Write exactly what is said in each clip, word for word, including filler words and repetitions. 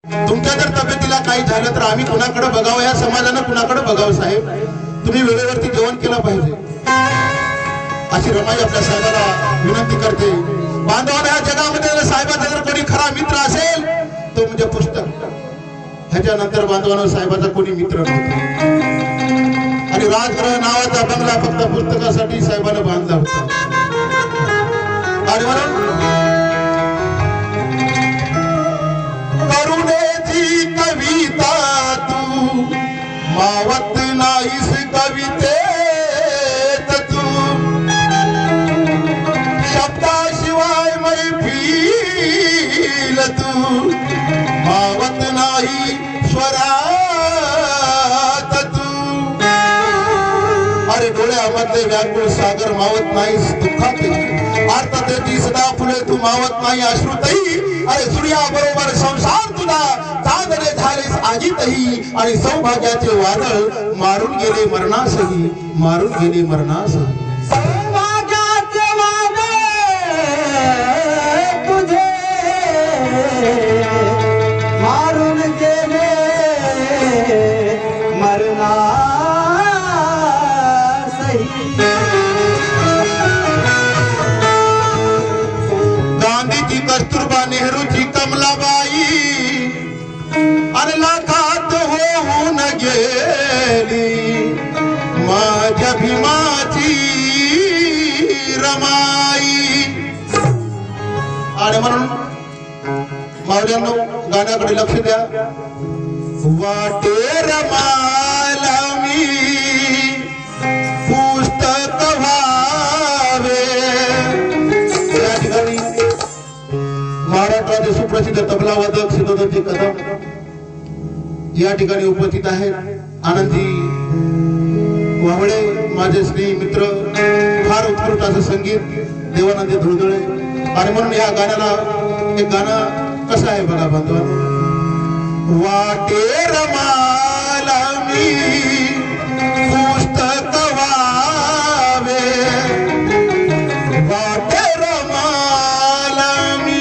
तुमच्या जर तब्येतीला काही झालं तर आम्ही कुणाकडे बघावं, या समाजानं कुणाकडे बघावं साहेब? तुम्ही वेळेवरती जेवण केलं पाहिजे अशी रमाई आपल्या साहेबाला विनंती करते. बांधवांना या जगामध्ये साहेबाचा जर कोणी खरा मित्र असेल तो म्हणजे पुस्तक. ह्याच्यानंतर बांधवांना साहेबाचा कोणी मित्र नव्हता आणि राजगृह नावाचा बंगला फक्त पुस्तकासाठी साहेबांना बांधला होता. आणि म्हणून करुणेची कविता तू मावत नाहीस कवितेत तू, शब्दाशिवाय मैफिल तू मावत नाही स्वरात तू. अरे डोळ्यामधले व्याकुळ सागर मावत नाहीस दुःखातही, अर्थातही सदा फुले तू मावत नाही अश्रुतही. अरे सूर्याबरोबर संसार तुला चांदणे झालेस आगीतही, आणि सौभाग्याचे वादळ मारून गेले मरणासही, मारून गेले मरणासही. सौभाग्याचे वादळ तुझे मारून गेले मरणासही. गांधीची कस्तुरबा, नेहरूची कमलाबाई, अरे लाखात होऊन गेली माझ्या भीमाची रमाई. आणि म्हणून मावळ्यांनो गाण्याकडे लक्ष द्या. वाटे रमाला मी पुस्तक व्हावे. या ठिकाणी महाराष्ट्राचे सुप्रसिद्ध तबला वादक सिद्धोदरजी कदम या ठिकाणी उपस्थित आहेत. आनंदजी वावळे माझे स्नेही मित्र, फार उत्कृष्ट असं संगीत देवानंदी धुळदुळे. आणि म्हणून या गाण्याला एक गाणं कसं आहे बघा बांधवांनो. वाटे रमाला मी पुस्तक व्हावे, वाटे रमाला मी.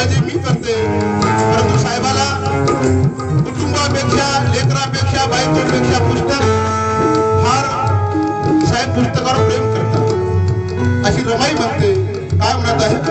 काळजी मी करते, परंतु साहेबाला कुटुंबापेक्षा, लेकरापेक्षा, बायकोपेक्षा पुस्तक फार, साहेब पुस्तकावर प्रेम करतात अशी रमाई म्हणते. काय म्हणत आहे?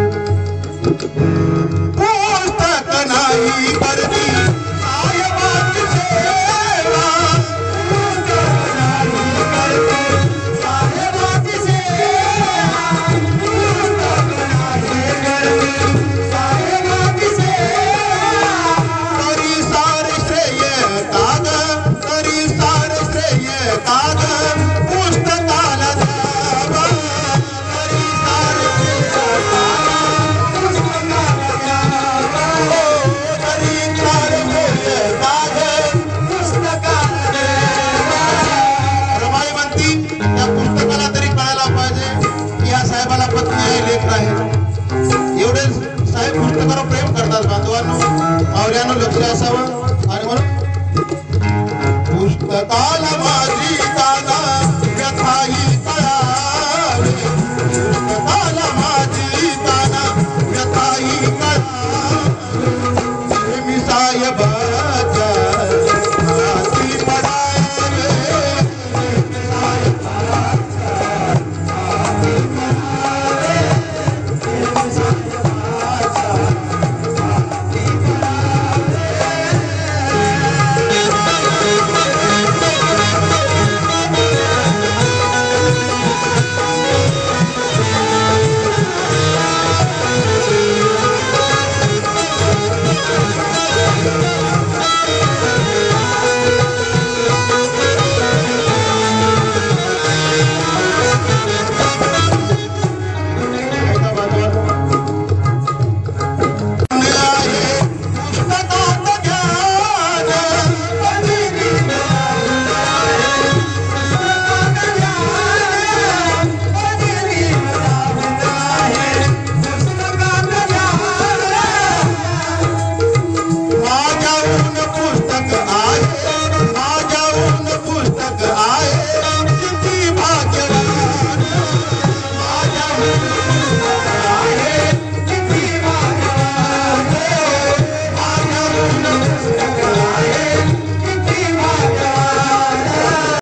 पुस्तक नाही करती साहेबाची सेवा, पुस्तक नाही करती साहेबाची सेवा, पुस्तक नाही करती साहेबाची सेवा. तरी सारे श्रेय काग, तरी सारे श्रेय काग पुस्तकाला द्यावा, तरी सारे श्रेय काग पुस्तकाला द्यावा, तरी सारे श्रेय काग पुस्तकाला द्यावा. रमाई म्हणती त्या पुस्तकाला तरी कळायला पाहिजे की या साहेबाला पत्नी आहे, लेकर आहे. एवढे साहेब पुस्तकावर प्रेम करतात. बांधवांनो, मावळ्यांनो लक्ष असावं. आणि म्हणून पुस्तकाला माझी दादा व्यथाही कळावे, पुस्तकाला माझी दादा व्यथाही कळावे.